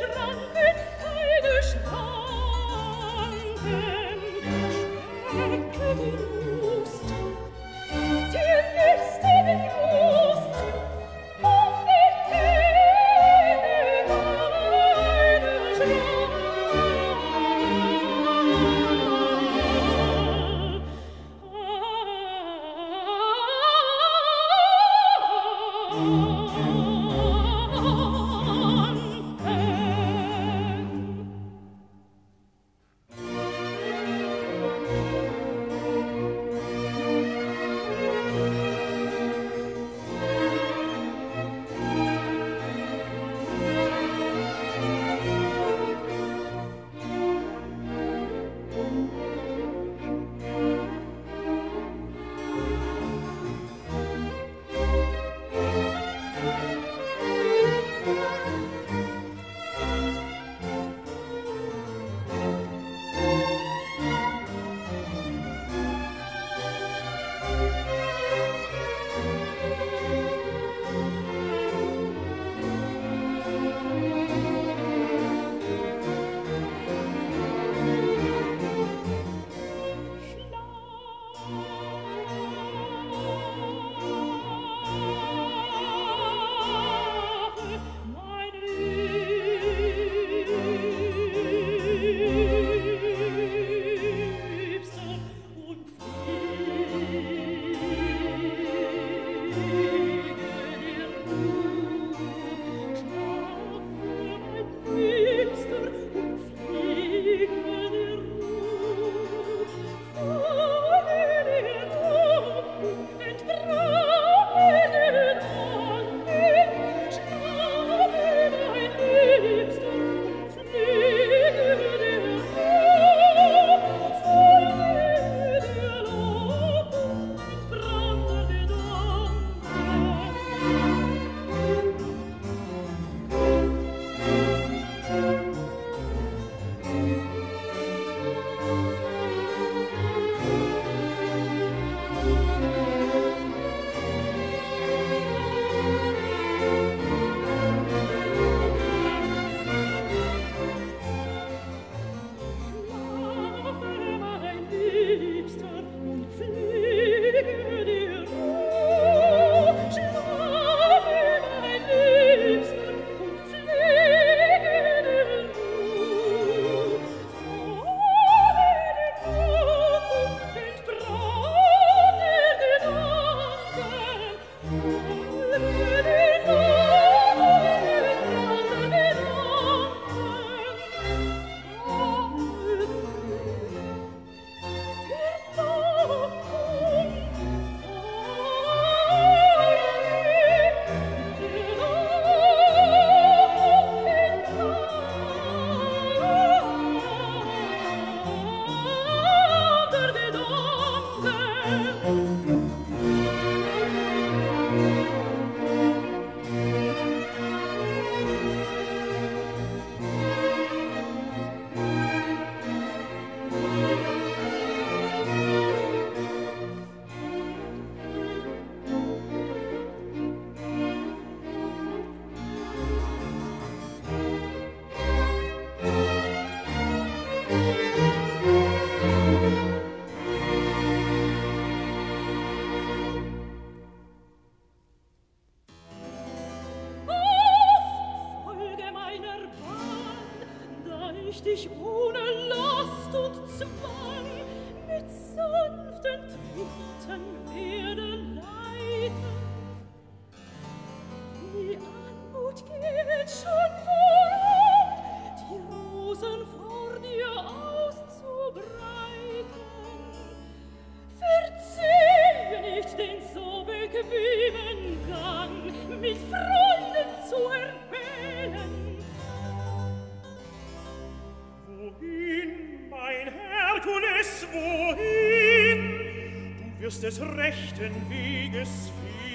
Des rechten Weges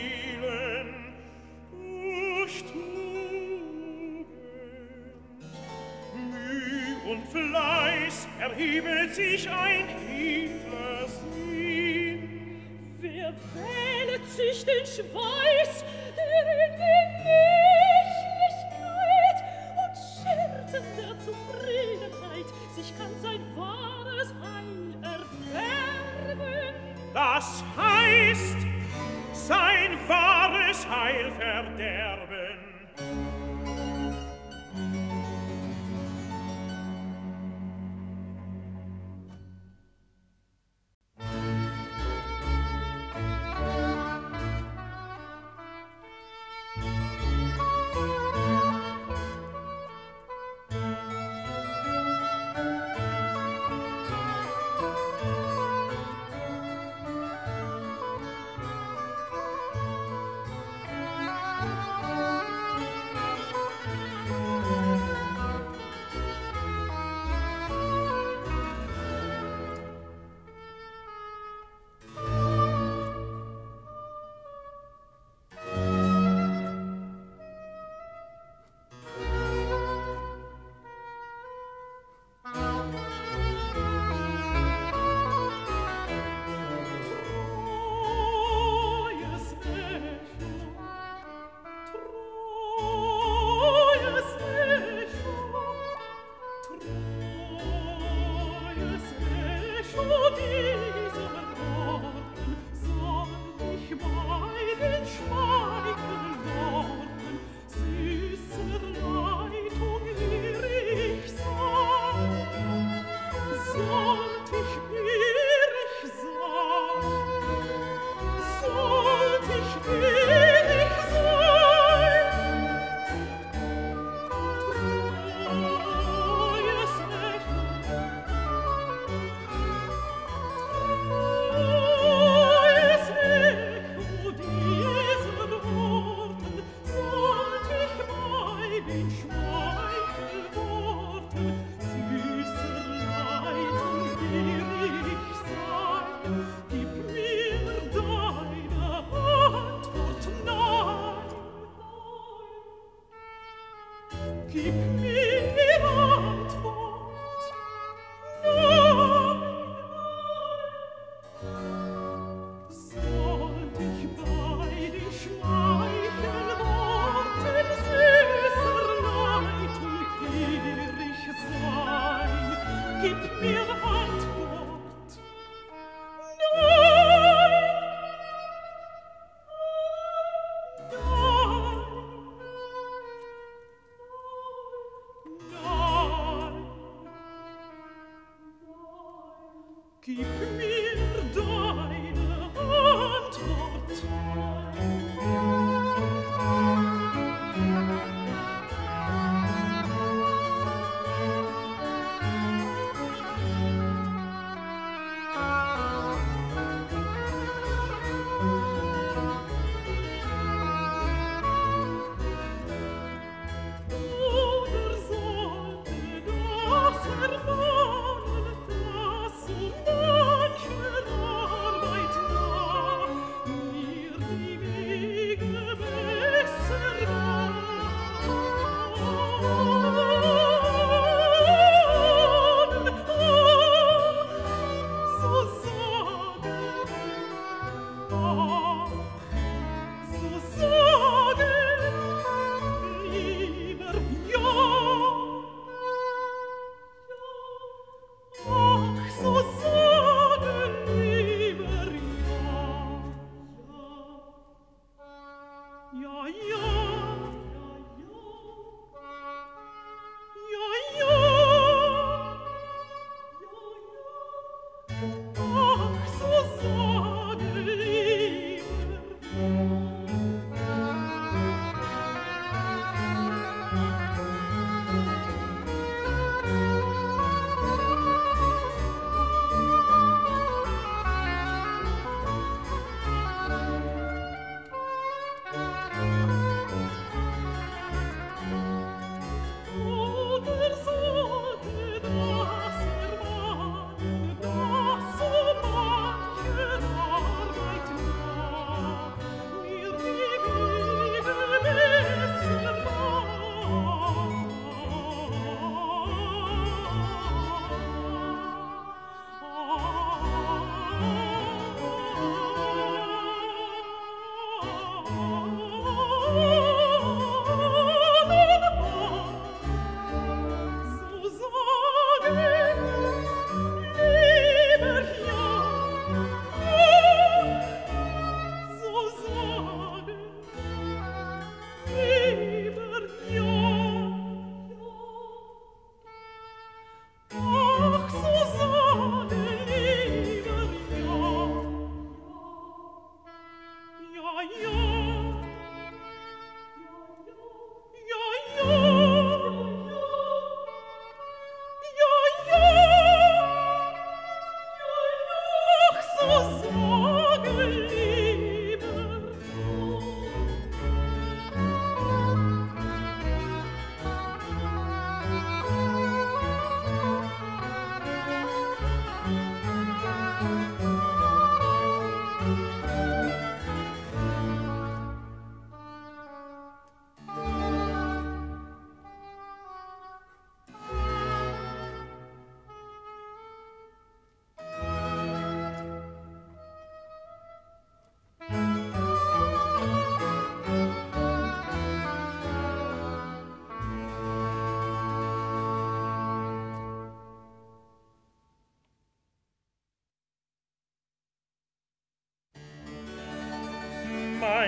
fielen durch Tugend. Müh und Fleiß erhebet sich ein edler Sinn. Wer wählet sich den Schweiß, der in Gemächlichkeit und Scherz Ketten der Zufriedenheit sich kann sein wahres Heil erwerben. Das heißt, sein wahres Heil verderben.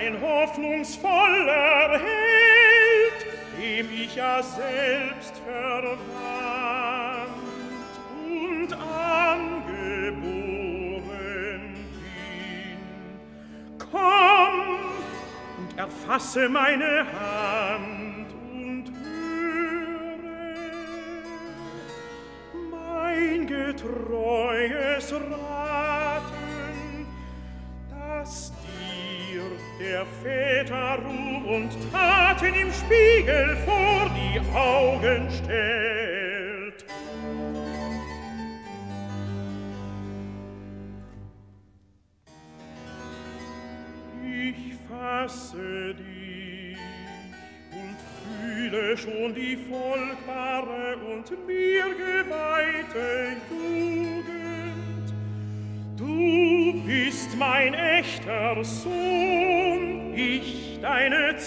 ein hoffnungsvoller Held, dem ich ja selbst verwandt und angeboren bin. Komm und erfasse meine Hand und höre mein getreues Raten, das dir der Väter Ruhm und Taten im Spiegel vor die Augen stellt. Ich fasse dich und fühle schon die folgbare und mir geweihte Jugend. Du bist mein echter Sohn, ich deine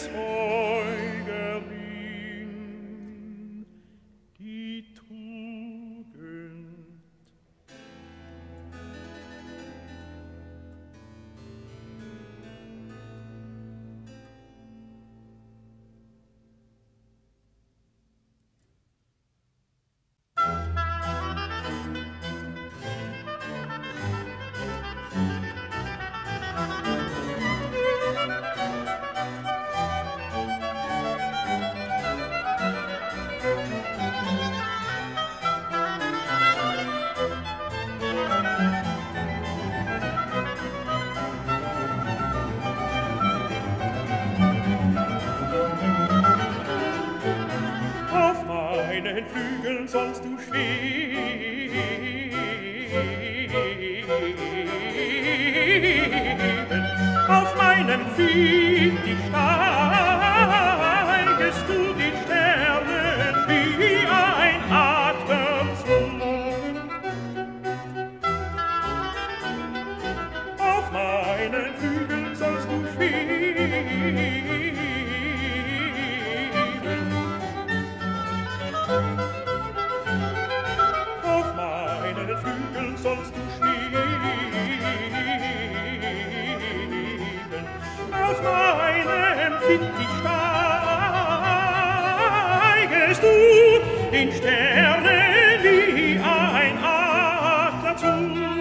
Zeugerin, die Tugend. Flügeln sollst du schweben, auf meinem Pferd steigest du die Sterne wie ein Adler zu. Auf meinen Flügeln sollst du schweben, sollst du schweben, auf meinem Fittich steigest du den Sternen wie ein Adler zu.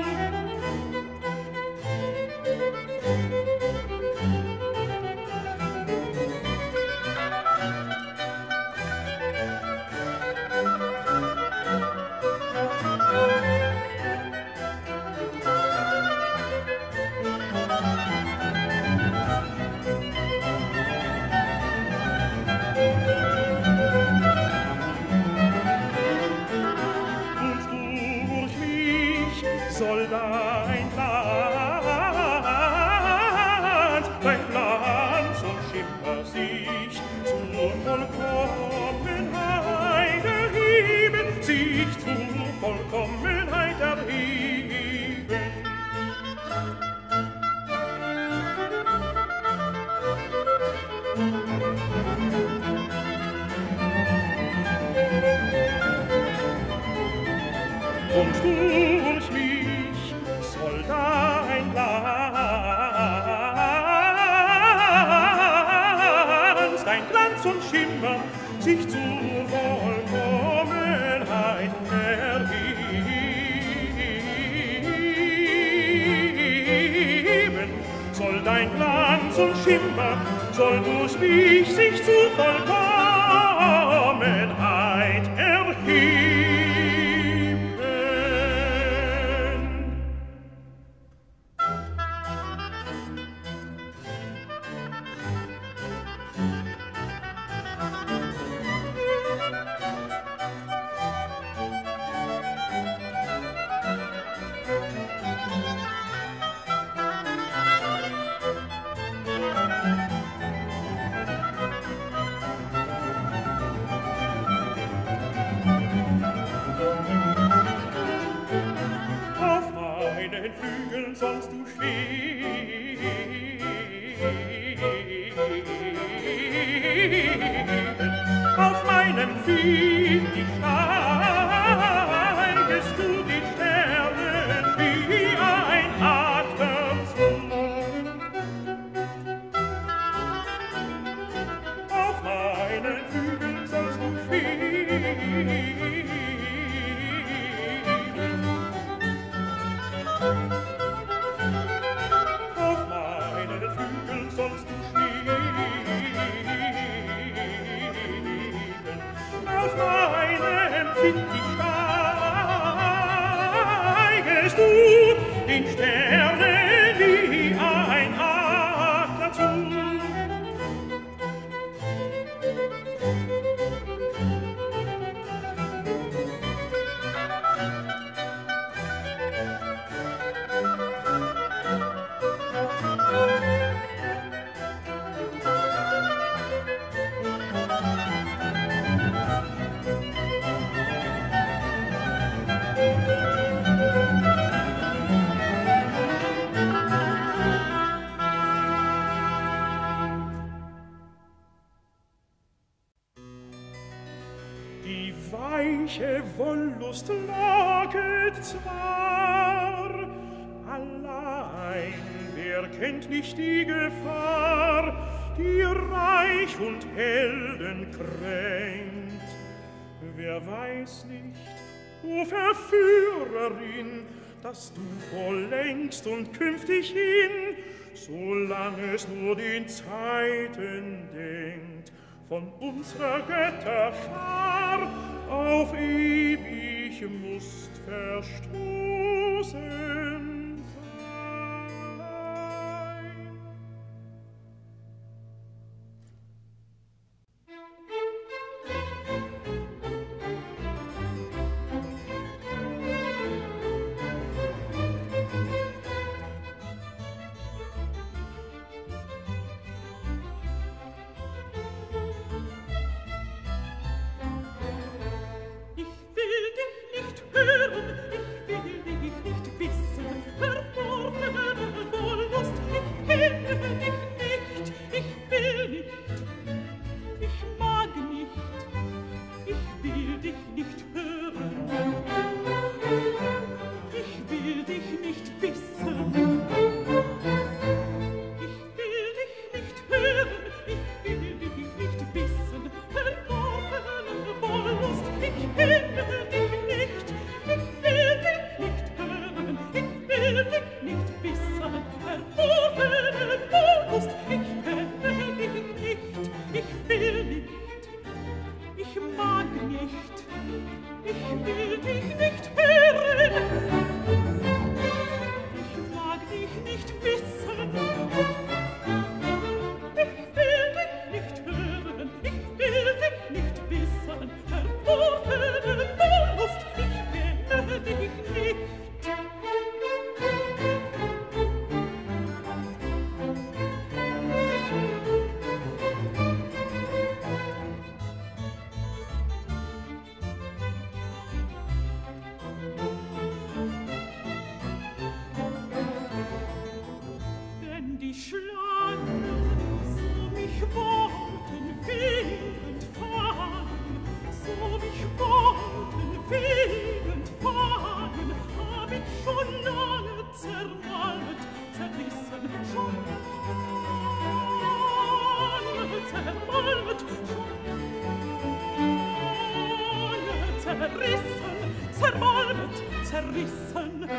Soll dein Glanz und Schimmer sich zur Vollkommenheit erheben, sich zur Vollkommenheit erheben. Und durch mich soll dein Glanz und Schimmer sich zur Vollkommenheit erheben. Soll dein Glanz und Schimmer, soll durch mich sich zur Vollkommenheit erheben. erfindig steigest du den Sternen wie ein Adler zu. Die weiche Wollust laget zwar, allein wer kennt nicht die Gefahr, die Reich und Helden kränkt. Wer weiß nicht, o Verführerin, dass du vollengst und künftig hin, solange es nur den Zeiten denkt, von unserer Götter Schar auf ewig musst verstoßen sein. Zerrissen.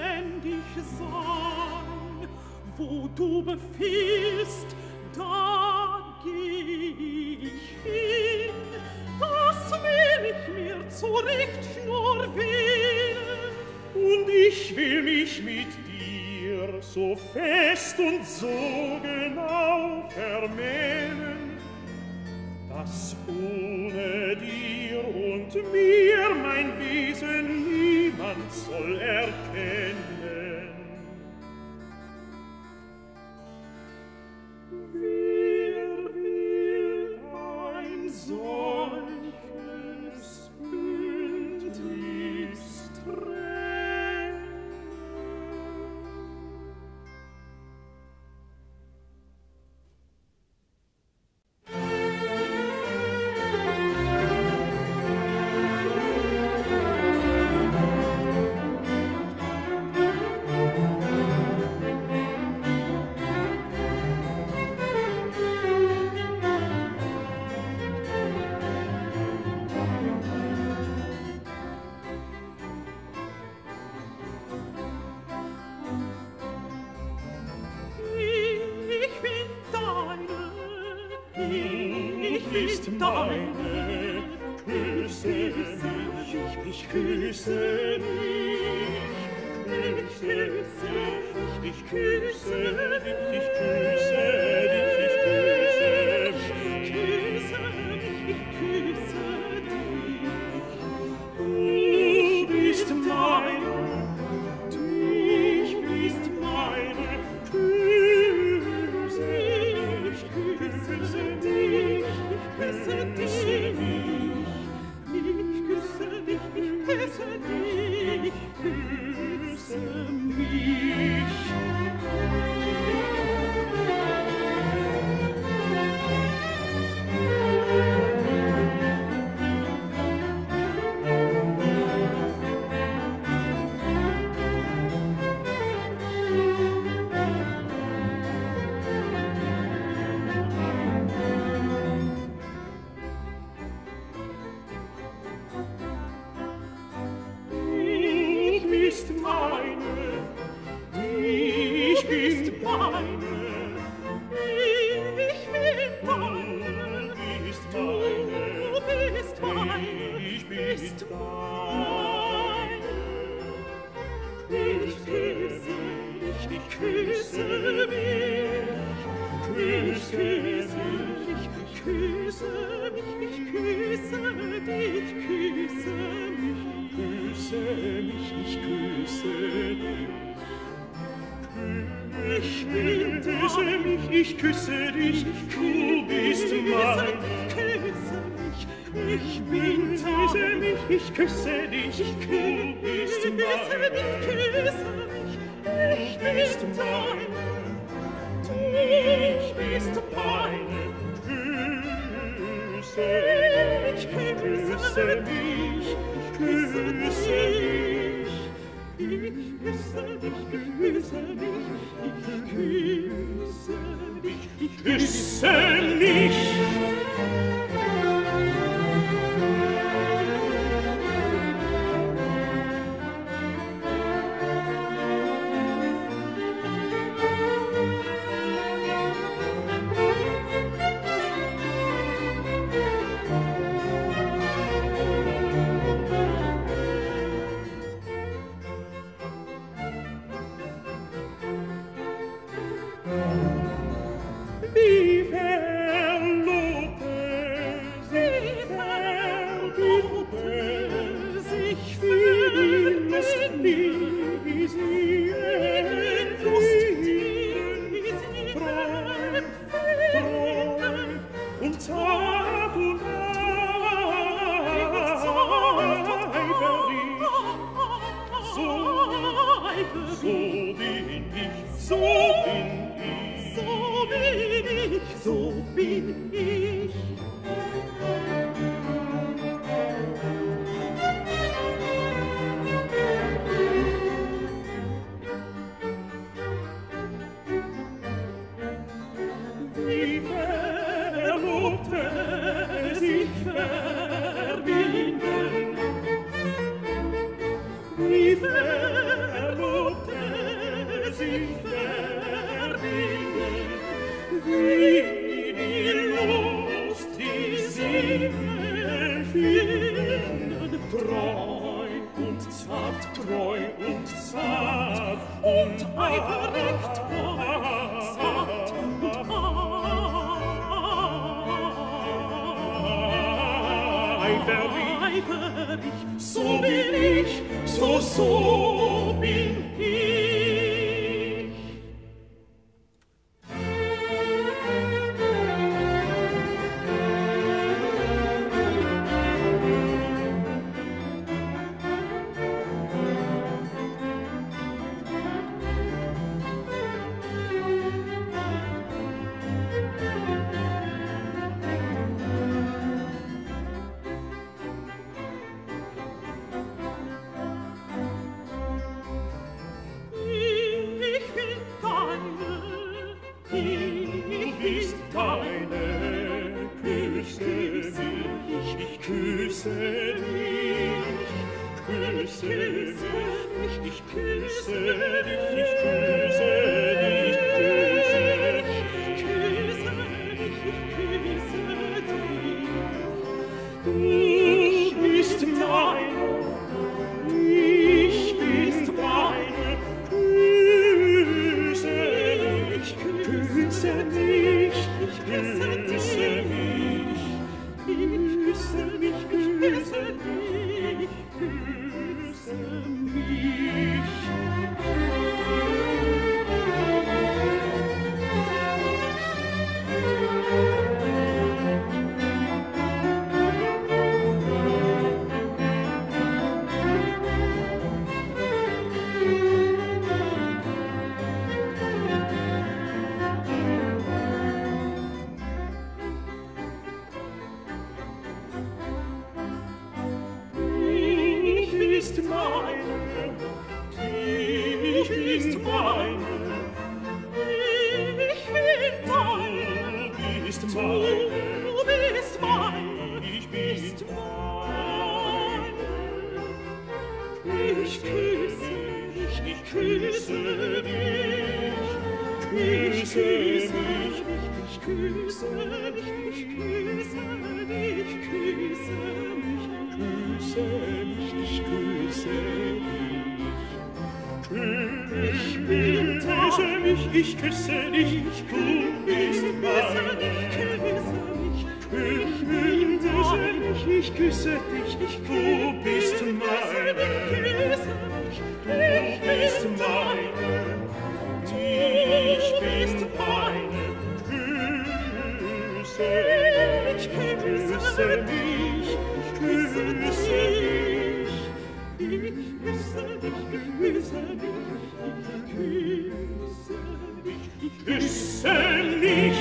beständig sein. Wo du befiehlst, da geh ich hin. Das will ich mir zur Richtschnur wählen. Und ich will mich mit dir so fest und so genau vermählen, dass ohne dir und mir mein Wesen niemand soll erkennen. Wer will ein solches Bündnis trennen? Deine, küsse mich, ich küsse dich, ich küsse dich, ich küsse dich, ich küsse dich, ich küsse dich, ich küsse dich. Du bist meine, du bist meine, küsse dich, ich küsse dich. Küsse dich, ich küsse dich, ich küsse dich, küsse mich. Ich küsse dich, du bist mein. Küsse mich, ich bin küsse mich, ich küsse dich, du bist mein. Küsse mich, ich bin dein. Du bist mein. Küsse mich, küsse mich, küsse mich. Ich küsse dich, ich küsse dich, ich küsse dich, ich küsse mich. So bin ich. Wie Verlobte sich verbinden, wie Verlobte sich verbinden, wie die Lust die Seelen finden, treu und zart und eiferrecht, zart und eiferlich, so bin ich, so bin ich. Ich küsse dich, du bist mein. Ich küsse dich, du bist mein. Du bist mein. Ich bin mein. Küsse mich, küsse mich. Ich küsse dich, küsse dich. Küsse mich.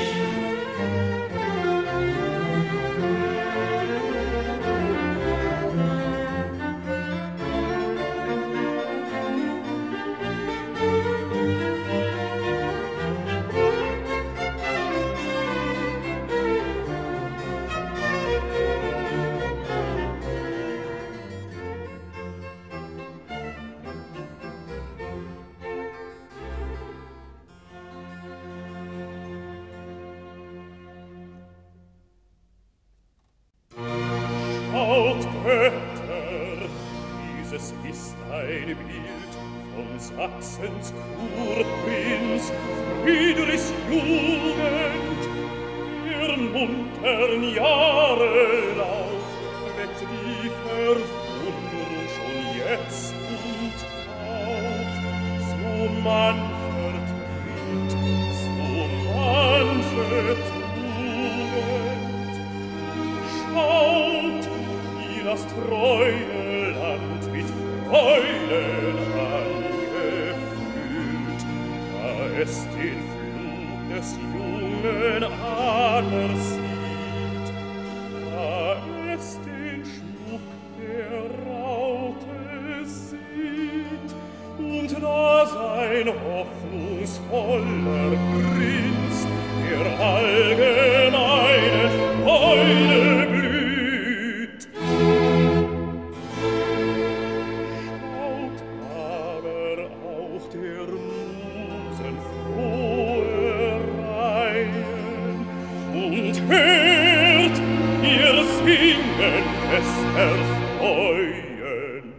Sachsens Kurprinz, Friedrichs Jugend, ihren muntern Jahrelauf weckt die Verwunderung schon jetzt und auch. So mancher Tritt, so manche Tugend. Schaut, wie das treue Land mit Freuden es den Flug des jungen Adlers sieht, da es den Schmuck der Raute sieht, und da sein hoffnungsvoller Prinz der allgemeine Freude blüht. Schaut aber auch der Mut erfreuen.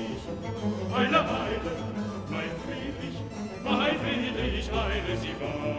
Eile, bleib friedlich, eile, sie war.